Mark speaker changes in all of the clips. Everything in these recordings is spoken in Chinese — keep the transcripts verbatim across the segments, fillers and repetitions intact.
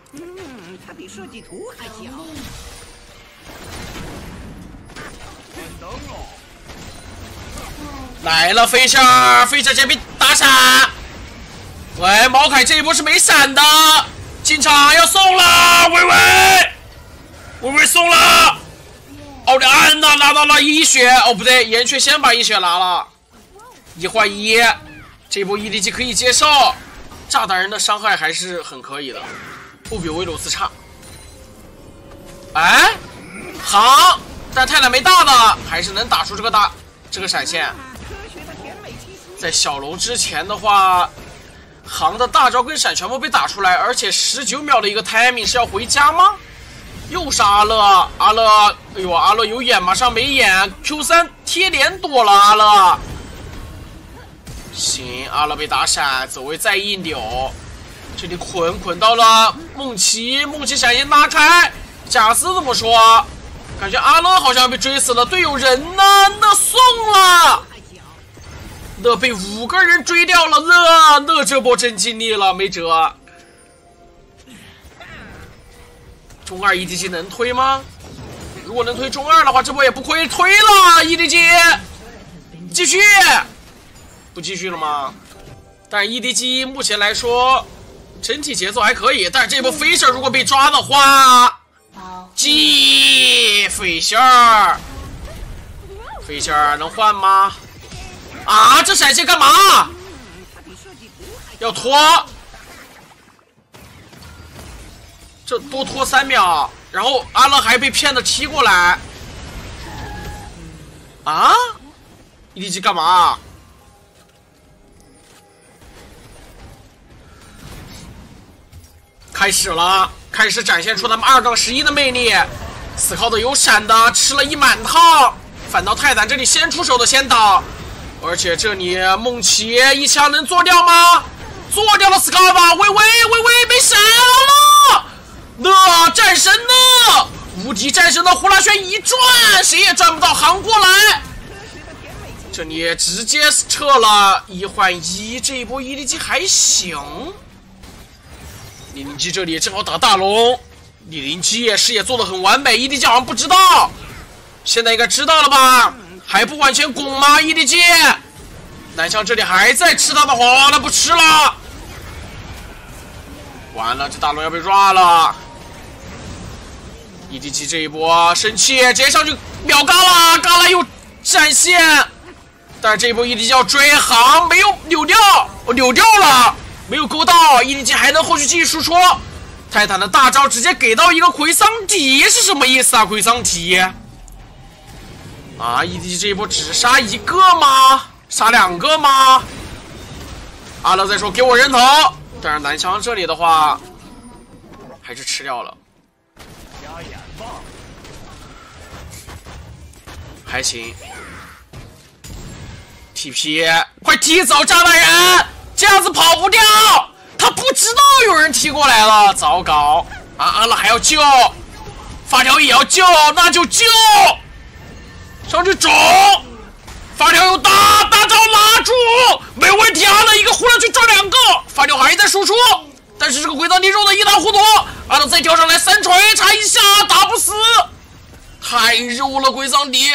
Speaker 1: 嗯，它比设计图还小。
Speaker 2: 来了，飞仙儿，飞仙儿这边打闪。喂，毛凯这一波是没闪的，进场要送了，微微，微微送了。奥利安娜拿到了一血，哦不对，岩雀先把一血拿了，一换一，这波 E D G 可以接受。炸弹人的伤害还是很可以的，不比威鲁斯差。哎，好，但泰坦没大的，还是能打出这个大这个闪现。在小龙之前的话，航的大招跟闪全部被打出来，而且十九秒的一个 timing 是要回家吗？又是阿乐，阿乐，哎呦，阿乐有眼马上没眼 ，Q 三贴脸躲了阿乐。行，阿乐被打闪，走位再一扭，这里捆捆到了梦琪，梦琪闪现拉开，贾斯怎么说？感觉阿乐好像被追死了，队友人呢？那送了。那被五个人追掉了，那那这波真尽力了，没辙。中二 E D G 能推吗？如果能推中二的话，这波也不亏，推了 E D G， 继续，不继续了吗？但 E D G 目前来说整体节奏还可以，但是这波飞仙如果被抓的话，继飞仙儿，飞仙儿能换吗？啊，这闪现干嘛？要拖，这多拖三秒，然后阿乐还被骗的踢过来。啊 ？E D G 干嘛？开始了，开始展现出他们二杠十一的魅力。死靠的有闪的，吃了一满套，反倒泰坦这里先出手的先倒。而且这里梦琪一枪能做掉吗？做掉了 Scarpa， 微微微微被闪了。那战神呢？无敌战神的呼啦圈一转，谁也转不到，航过来。这里直接撤了，一换一，这一波 E D G 还行。李林基这里正好打大龙，李林基视野做的很完美 ，E D G 好像不知道，现在应该知道了吧？还不往前拱吗 ？E D G， 南湘这里还在吃他的黄，他不吃了。完了，这大龙要被抓了。E D G 这一波生气，直接上去秒嘎啦，嘎啦又闪现，但是这一波 E D G 要追航，没有扭掉，我扭掉了，没有勾到 ，E D G 还能后续继续输出。泰坦的大招直接给到一个奎桑提是什么意思啊？奎桑提。啊 ，E D G 这一波只杀一个吗？杀两个吗？阿乐在说给我人头，但是南湘这里的话还是吃掉了。还行。T P， 快踢走炸弹人，这样子跑不掉。他不知道有人踢过来了，糟糕！啊，阿乐还要救，发条也要救，那就救。上去走，发条有大大招拉住，没问题。阿乐一个呼啦去抓两个，发条还在输出，但是这个鬼藏敌肉的一塌糊涂。阿乐再跳上来三锤插一下，打不死，太肉了鬼藏敌。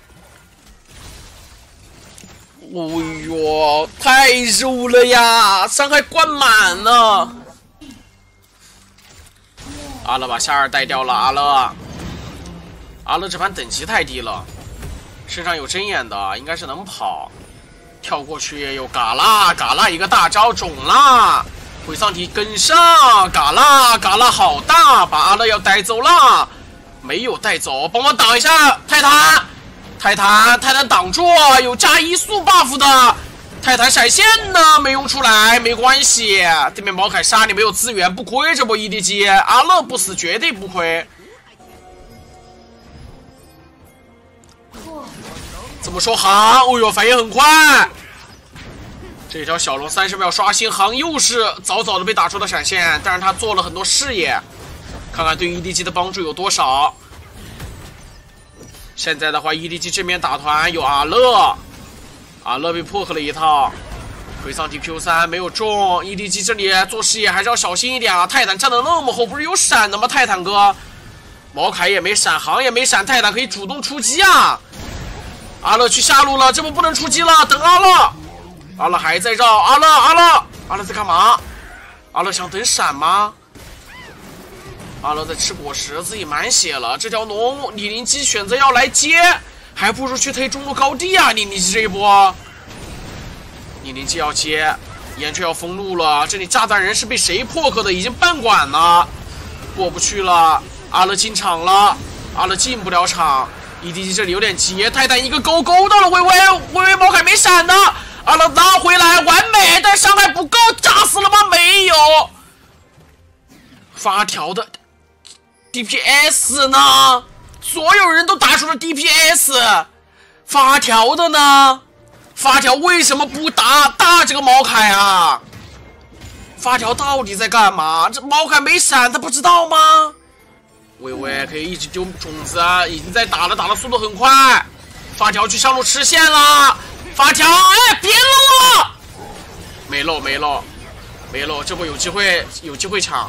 Speaker 2: 哦呦，太肉了呀，伤害灌满了。阿乐把夏尔带掉了，阿乐，阿乐这盘等级太低了。身上有针眼的，应该是能跑，跳过去有嘎啦嘎啦一个大招中啦，鬼丧体跟上，嘎啦嘎啦好大，把阿乐要带走了，没有带走，帮我挡一下泰坦，泰坦泰坦挡住，有加一速 buff 的，泰坦闪现呢没用出来，没关系，对面毛凯杀你没有资源不亏，这波 E D G 阿乐不死绝对不亏。怎么说航？哦呦，反应很快。这条小龙三十秒刷新，航又是早早的被打出的闪现，但是他做了很多视野，看看对 E D G 的帮助有多少。现在的话 ，E D G 这边打团有阿乐，阿乐被破克了一套， 推上 D Q 三没有中 ，E D G 这里做视野还是要小心一点啊！泰坦站的那么后，不是有闪的吗？泰坦哥，毛凯也没闪，航也没闪，泰坦可以主动出击啊！阿乐去下路了，这波不能出击了，等阿乐，阿乐还在绕，阿乐阿乐阿乐在干嘛？阿乐想等闪吗？阿乐在吃果实，自己满血了，这条龙李宁基选择要来接，还不如去推中路高地啊！李宁基这一波。李宁基要接，岩雀要封路了。这里炸弹人是被谁破克的？已经半管了，过不去了。阿乐进场了，阿乐进不了场。E D G 这里有点急，泰坦一个勾勾到了微微，微微毛凯没闪的，阿乐拉回来，完美，但伤害不够，炸死了吗？没有。发条的 D P S 呢？所有人都打出了 D P S， 发条的呢？发条为什么不打打这个毛凯啊？发条到底在干嘛？这毛凯没闪，他不知道吗？微微可以一直丢种子，已经在打了，打的速度很快。发条去上路吃线了，发条，哎，别漏了，没漏没漏没漏，这波有机会有机会抢。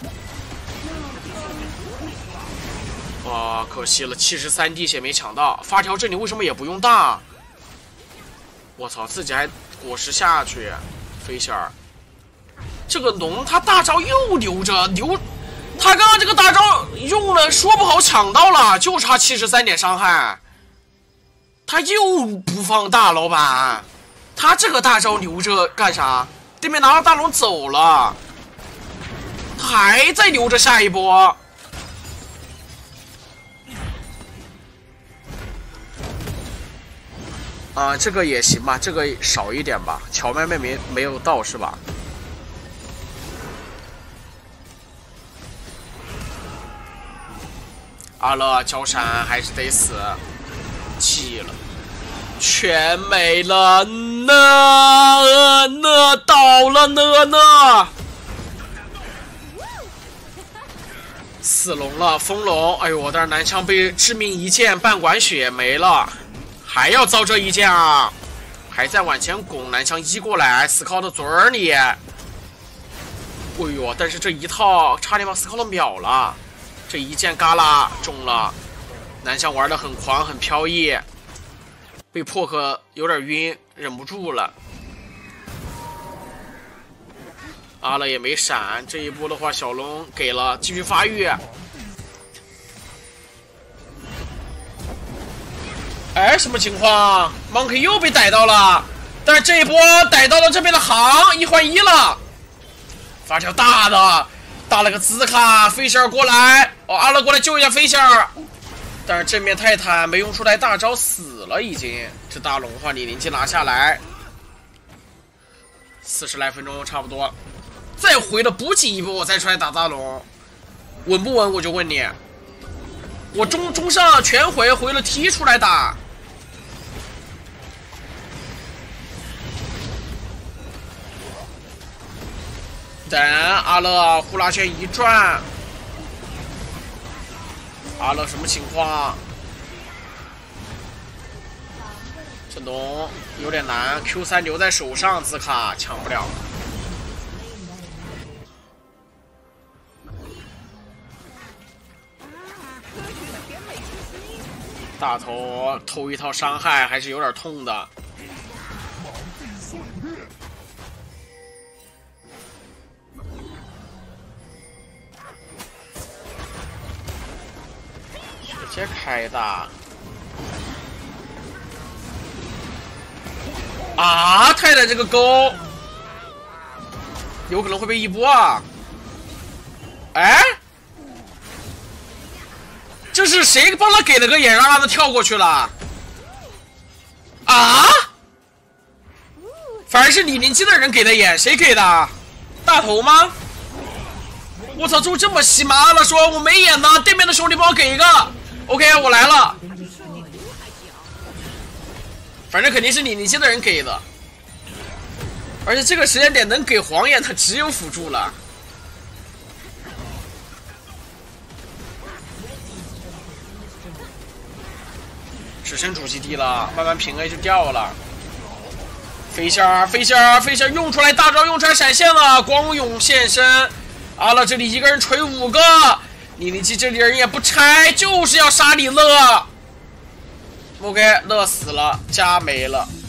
Speaker 2: 哇，可惜了，七十三滴血没抢到。发条这里为什么也不用大？我操，自己还果实下去，飞仙儿，这个龙他大招又留着留，他刚刚这个大招用了，说不好抢到了，就差七十三点伤害，他又不放大，老板，他这个大招留着干啥？对面拿到大龙走了，他还在留着下一波。啊、呃，这个也行吧，这个少一点吧。乔妹妹没没有到是吧？阿乐交闪还是得死，气了，全没了，呢呢倒了呢呢，死龙了，风龙，哎呦，但是南枪被致命一剑半管血没了。还要遭这一剑啊！还在往前拱，南枪一过来，斯考的嘴儿里。哎呦，但是这一套差点把斯考的秒了，这一剑嘎啦中了。南枪玩的很狂，很飘逸，被破克有点晕，忍不住了。阿乐也没闪，这一波的话，小龙给了，继续发育。哎，什么情况 ？Monkey 又被逮到了，但是这一波逮到了这边的航，一换一了。发条大的，打了个兹卡，飞仙儿过来，哦，阿乐过来救一下飞仙儿。但是正面泰坦没用出来大招，死了已经。这大龙的话，李宁基拿下来，四十来分钟差不多。再回了补给一波，我再出来打大龙，稳不稳？我就问你。我中中上全回回了 T 出来打，等阿乐呼啦圈一转，阿乐什么情况？这龙有点难 ，Q 三留在手上，兹卡抢不了。大头偷一套伤害还是有点痛的。直接开大。啊！泰坦这个钩有可能会被一波啊！哎。这是谁帮他给了个眼，让他跳过去了？啊！反而是李宁基的人给的眼，谁给的？大头吗？我操，就这么稀麻了，说我没眼呢，对面的兄弟帮我给一个 ，OK， 我来了。反正肯定是李宁基的人给的，而且这个时间点能给黄眼的只有辅助了。只剩主基地了，慢慢平 A 就掉了。 飞仙儿，飞仙儿，飞仙儿用出来，大招用出来，闪现了，光勇现身。阿乐这里一个人锤五个，妮妮基这里人也不拆，就是要杀李乐。OK， 乐死了，家没了。